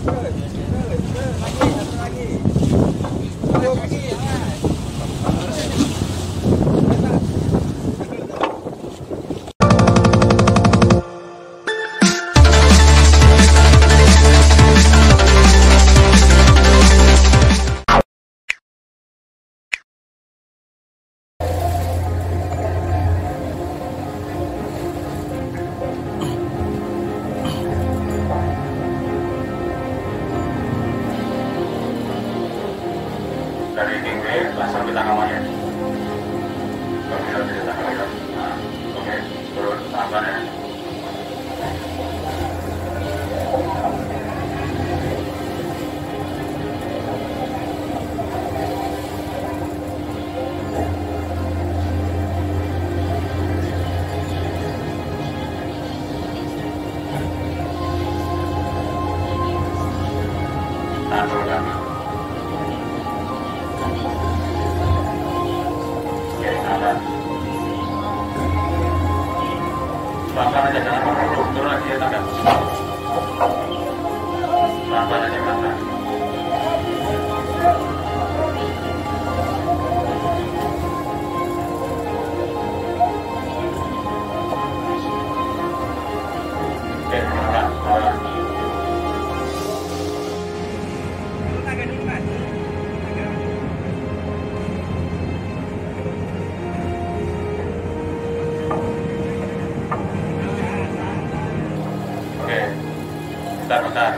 Dari tim B langsung kita kamarnya. Oke, kita kamar. Oke, turun sabar ya. Tahan dulu. Pelan-pelan aja, jangan mau turun lagi ya tangga. Pelan-pelan aja, pelan-pelan. Oke, pelan-pelan. Bentar.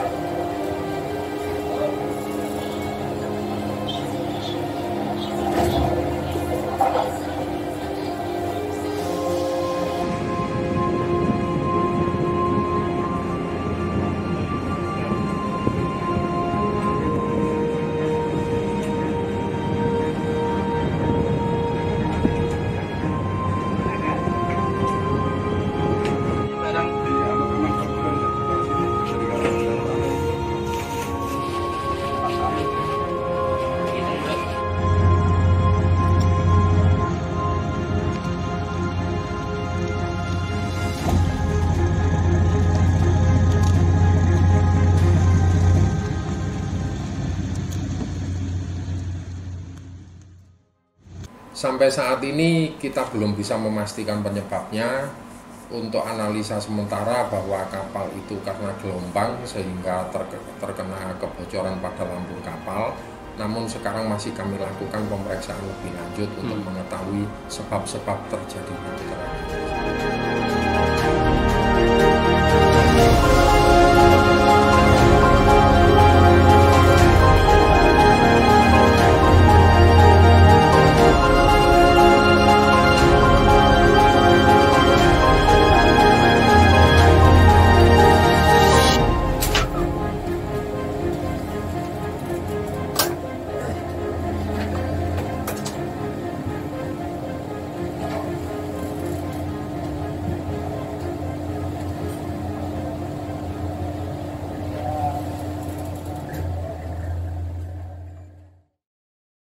Sampai saat ini kita belum bisa memastikan penyebabnya. Untuk analisa sementara bahwa kapal itu karena gelombang sehingga terkena kebocoran pada lambung kapal. Namun sekarang masih kami lakukan pemeriksaan lebih lanjut untuk mengetahui sebab-sebab terjadinya kecelakaan.